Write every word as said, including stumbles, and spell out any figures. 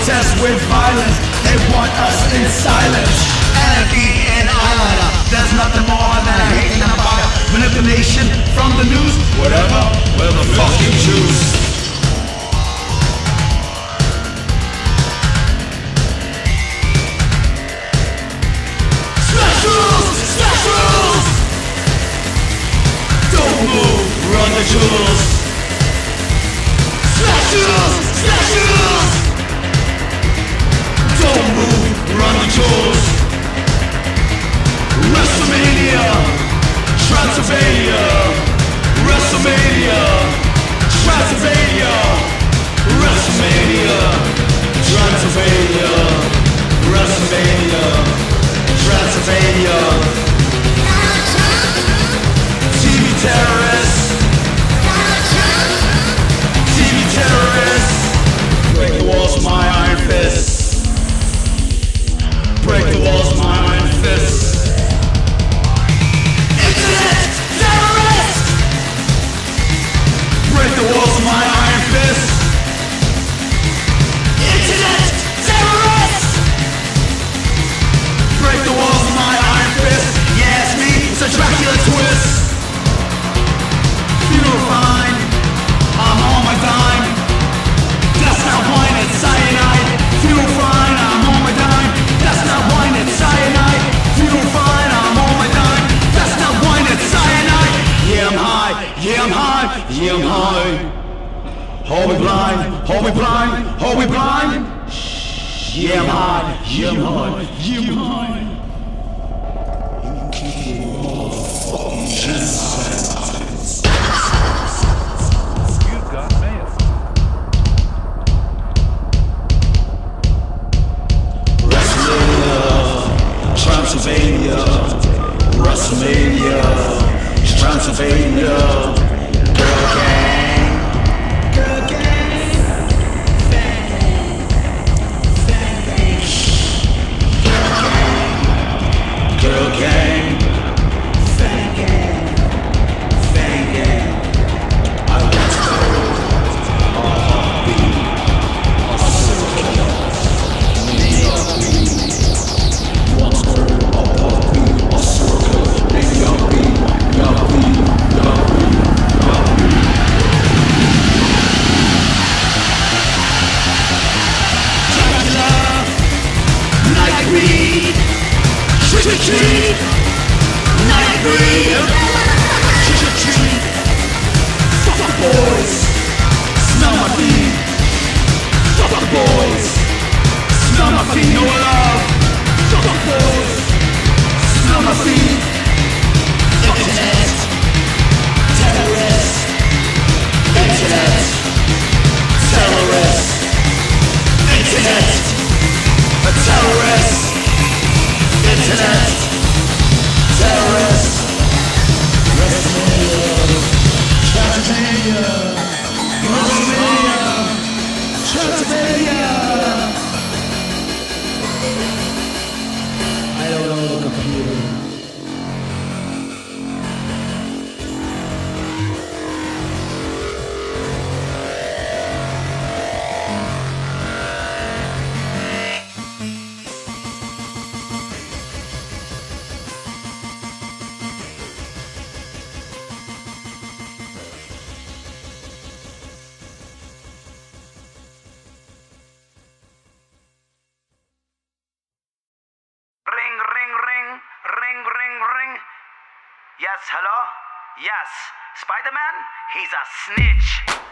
protest with violence. They want us in silence. Anarchy and order. There's nothing more than a hate and a fire. Manipulation from the news. Whatever, we're the fucking Jews. Smash rules, smash rules. Don't move, run the jewels. Smash rules, smash rules. Don't move, run the jewels. WrestleMania, Transylvania, WrestleMania, Transylvania, WrestleMania, Transylvania, WrestleMania, Transylvania. T V terrorists, T V terrorists, break the walls with my iron fists. Break the walls with my iron fists. Internet terrorists, break the walls with my iron fists. Internet terrorists, break the walls with my iron fists. Yeah, it's me, it's a Dracula twist. Funeral fine, I'm on my dime. That's not wine, it's cyanide. Funeral fine, I'm on my dime. That's not wine, it's cyanide. Funeral fine, I'm on my dime. That's not wine, it's cyanide. Yeah, I'm high, yeah, I'm high, yeah, I'm high. Hold me blind, hold me blind, hold me blind. Yeah, I'm high, yeah, I'm high, yeah, I'm high. You keep your motherfucking genocides. You've got mail. WrestleMania, Transylvania, WrestleMania, Transylvania, girl gang, girl gang, fan gang, fan gang, girl gang, fan gang, fan gang. I want to go, a heartbeat, a circle, me up beat. Want to go, a heartbeat, a circle, me up beat, up beat, up beat, up beat. Dracula, nightbreed, trick or treat, nightbreed, trick or treat. Fuck the boys, smell my feet. Fuck the boys, smell my feet. No love. Fuck the boys, smell my feet. Internet, terrorist. Internet, terrorist. Internet, a terrorist. Internet, terrorist. WrestleMania, Transylvania, WrestleMania, Transylvania. I don't know the computer. Ring, ring, ring, ring, ring, ring. Yes, hello? Yes, Spider-Man? He's a snitch.